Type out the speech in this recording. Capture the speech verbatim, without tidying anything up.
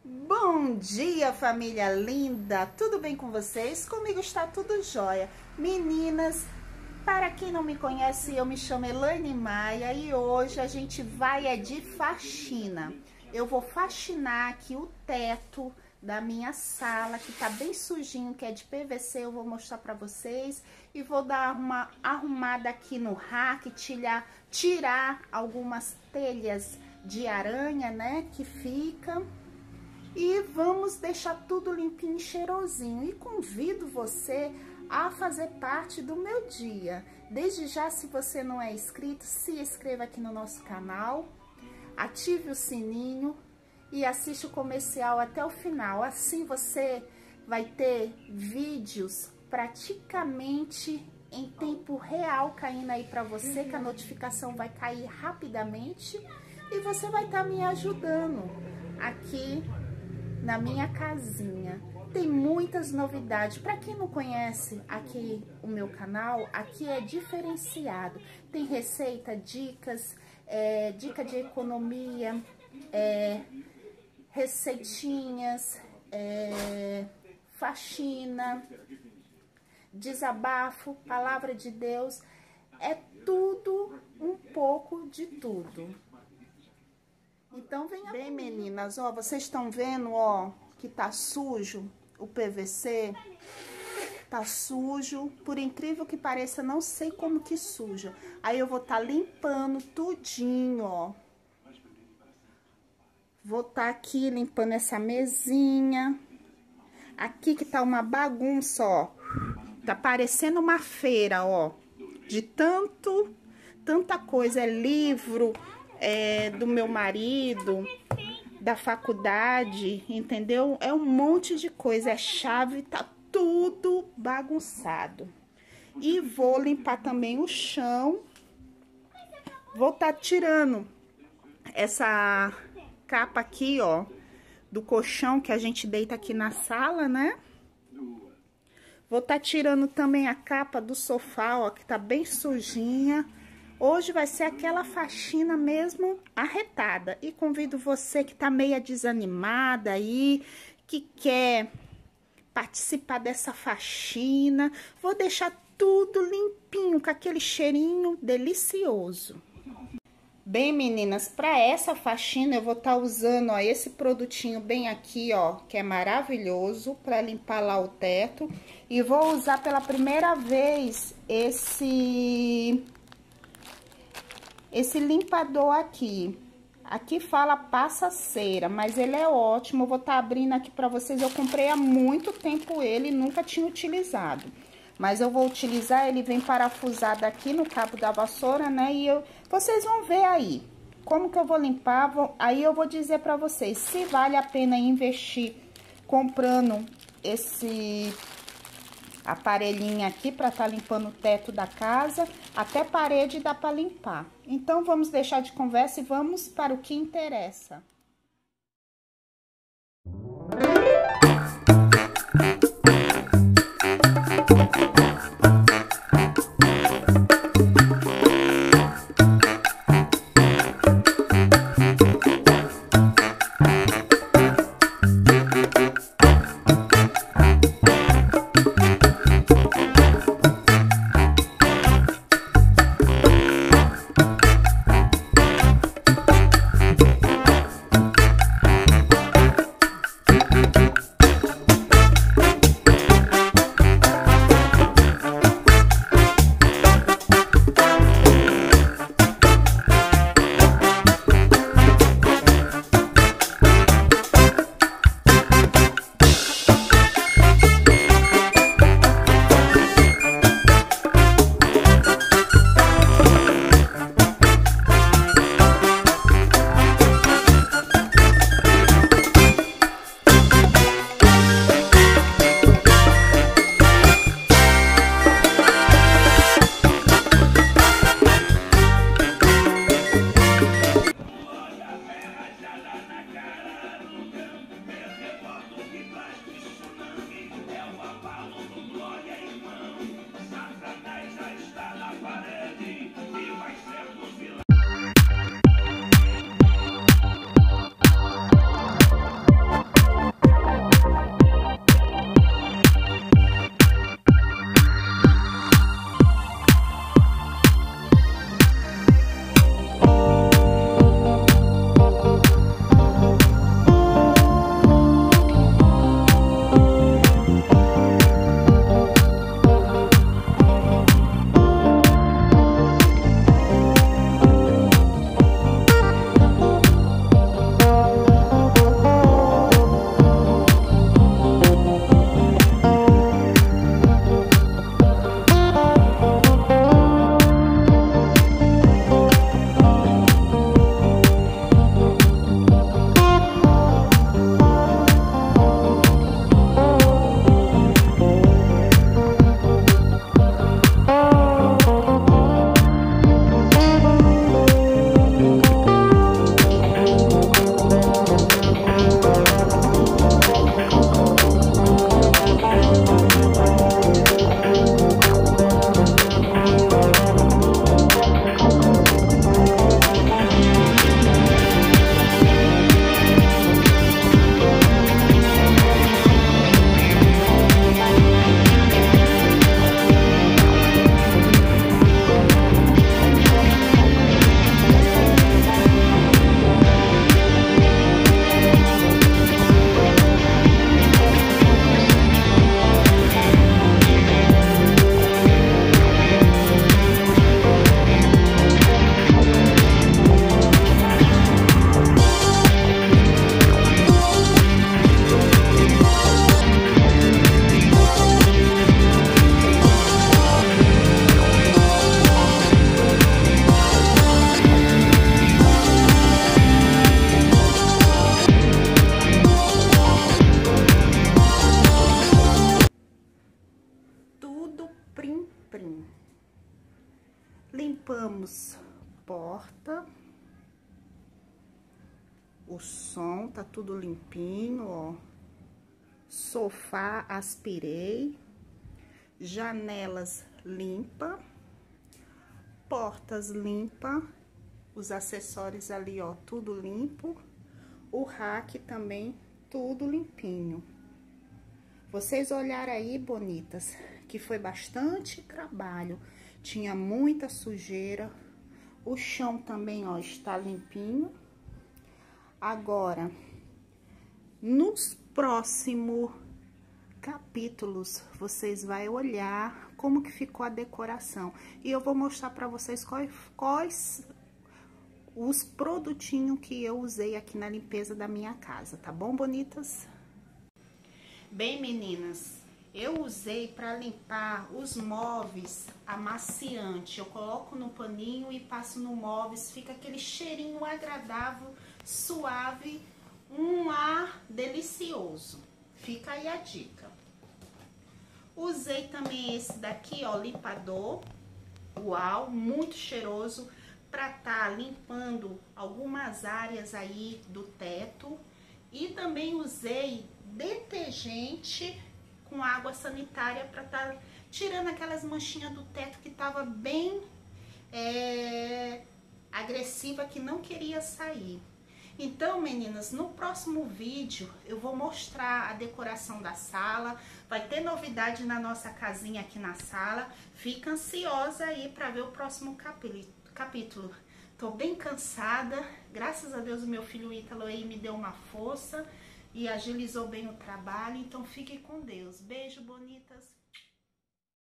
Bom dia, família linda! Tudo bem com vocês? Comigo está tudo jóia. Meninas, para quem não me conhece, eu me chamo Elaine Maia e hoje a gente vai é de faxina. Eu vou faxinar aqui o teto da minha sala, que tá bem sujinho, que é de P V C, eu vou mostrar para vocês. E vou dar uma arrumada aqui no rack, tirar, tirar algumas telhas de aranha, né, que fica. E vamos deixar tudo limpinho e cheirosinho. E convido você a fazer parte do meu dia. Desde já, se você não é inscrito, se inscreva aqui no nosso canal. Ative o sininho e assiste o comercial até o final. Assim você vai ter vídeos praticamente em tempo real caindo aí para você, que a notificação vai cair rapidamente. E você vai estar me ajudando aqui na minha casinha. Tem muitas novidades. Para quem não conhece aqui o meu canal, aqui é diferenciado. Tem receita, dicas, é, dica de economia, é, receitinhas, é, faxina, desabafo, palavra de Deus. É tudo, um pouco de tudo. Então, venha bem, meninas, ó, vocês estão vendo, ó, que tá sujo o P V C, tá sujo, por incrível que pareça, não sei como que suja. Aí eu vou tá limpando tudinho, ó. Vou tá aqui limpando essa mesinha. Aqui que tá uma bagunça, ó. Tá parecendo uma feira, ó, de tanto, tanta coisa, é livro, É, do meu marido, da faculdade, entendeu? É um monte de coisa, é chave, tá tudo bagunçado. E vou limpar também o chão. Vou tá tirando essa capa aqui, ó, do colchão que a gente deita aqui na sala, né? Vou tá tirando também a capa do sofá, ó, que tá bem sujinha. Hoje vai ser aquela faxina mesmo arretada. E convido você que tá meio desanimada aí, que quer participar dessa faxina. Vou deixar tudo limpinho, com aquele cheirinho delicioso. Bem, meninas, para essa faxina eu vou estar usando, ó, esse produtinho bem aqui, ó, que é maravilhoso para limpar lá o teto. E vou usar pela primeira vez esse... Esse limpador aqui, aqui fala passa cera, mas ele é ótimo. Eu vou estar abrindo aqui para vocês. Eu comprei há muito tempo ele e nunca tinha utilizado. Mas eu vou utilizar, ele vem parafusado aqui no cabo da vassoura, né? E eu, vocês vão ver aí como que eu vou limpar. Vou, aí eu vou dizer para vocês se vale a pena investir comprando esse aparelhinho aqui para estar limpando o teto da casa, até parede dá para limpar. Então, vamos deixar de conversa e vamos para o que interessa. Limpamos porta. O som tá tudo limpinho, ó. Sofá aspirei. Janelas limpa. Portas limpa. Os acessórios ali, ó, tudo limpo. O rack também, tudo limpinho. Vocês olharam aí, bonitas, que foi bastante trabalho. Tinha muita sujeira. O chão também, ó, está limpinho. Agora, nos próximos capítulos, vocês vão olhar como que ficou a decoração. E eu vou mostrar para vocês quais, quais os produtinhos que eu usei aqui na limpeza da minha casa, tá bom, bonitas? Bem, meninas, eu usei para limpar os móveis amaciante. Eu coloco no paninho e passo no móveis, fica aquele cheirinho agradável, suave, um ar delicioso. Fica aí a dica. Usei também esse daqui, ó, limpador, uau, muito cheiroso, para tá limpando algumas áreas aí do teto. E também usei detergente com água sanitária para tá tirando aquelas manchinhas do teto que tava bem é, agressiva, que não queria sair. Então, meninas, no próximo vídeo eu vou mostrar a decoração da sala. Vai ter novidade na nossa casinha aqui na sala. Fica ansiosa aí para ver o próximo capítulo. Tô bem cansada. Graças a Deus o meu filho Ítalo aí me deu uma força e agilizou bem o trabalho. Então fiquem com Deus. Beijo, bonitas.